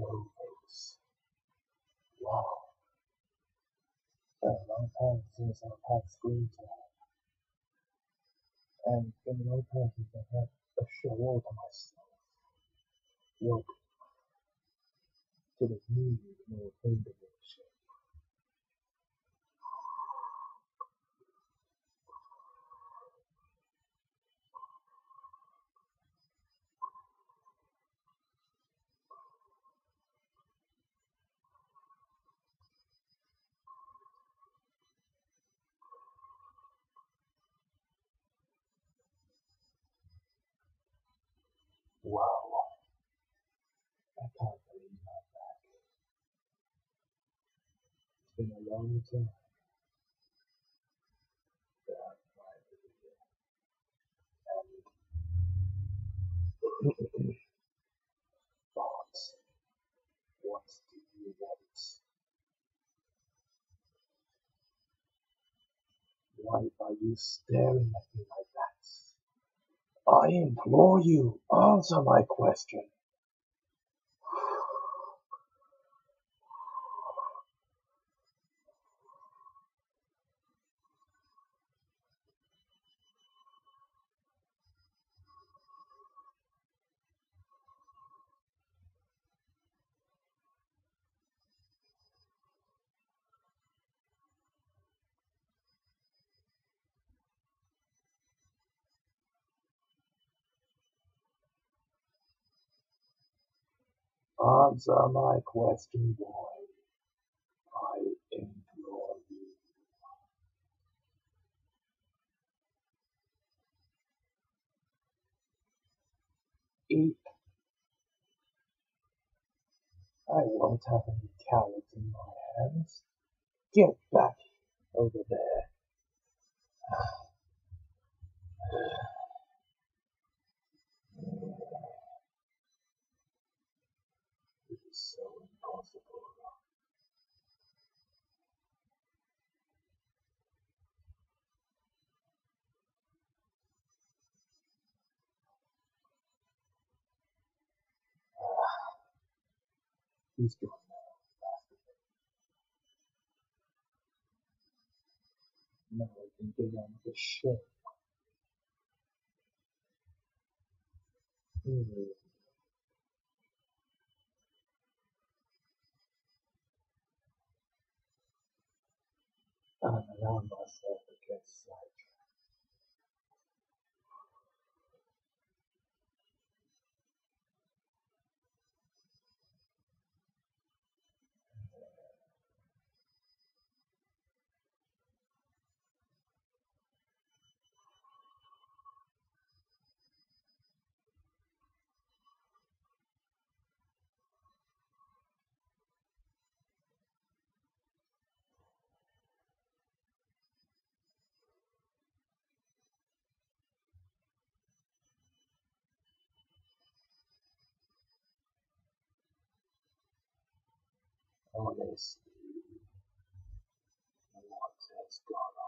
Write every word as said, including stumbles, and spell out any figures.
Hello, folks. Wow, been a long time since I've had screen time, and it's been a long time since I've had a show all to myself. Welcome to the new No Thunderbolt show. Wow, I can't believe I'm back. It's been a long time that I've finally here. And thoughts, what do you want? Why are you staring at me like that? I implore you, answer my question. Answer my question, boy. I implore you. Eat. I won't have any cowards in my hands. Get back over there. It is so impossible. He's gone now. Now I can get on with the show. Hmm. I allow myself to get sidetracked. Honestly, what has gone